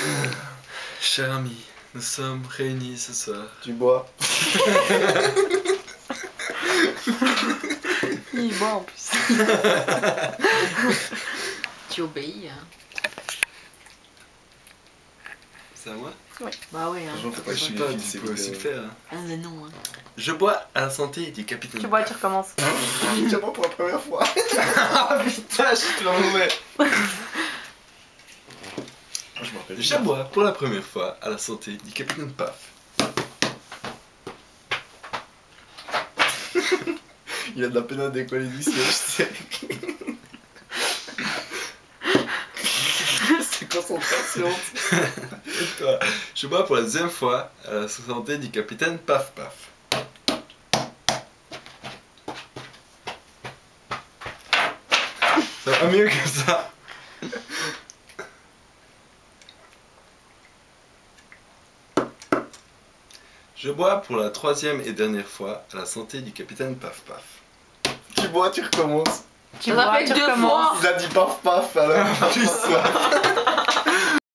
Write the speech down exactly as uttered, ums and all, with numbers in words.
Cher ami, nous sommes réunis ce soir. Tu bois. Il boit en plus. Tu obéis. Hein. C'est à moi? Oui. Bah oui. Hein. Franchement, faut pas Je sais chier, pas, fils, tu c'est peux aussi le que- faire. Hein. Ah mais non. Hein. Je bois à la santé du capitaine. Tu bois, tu recommences. Tiens pas pour la première fois. Ah putain, je suis trop mauvais. Je m'en rappelle. Je bois pour la première fois à la santé du capitaine Paf. Il a de la peine à décoller du siège, tu sais. C'est concentration. Et toi? Je bois pour la deuxième fois à la santé du capitaine Paf Paf. Ça va mieux que ça. Je bois pour la troisième et dernière fois à la santé du capitaine Paf Paf. Tu bois, tu recommences. Tu Ça bois, fait tu deux recommences. fois. Il a dit paf paf alors. Plus ça.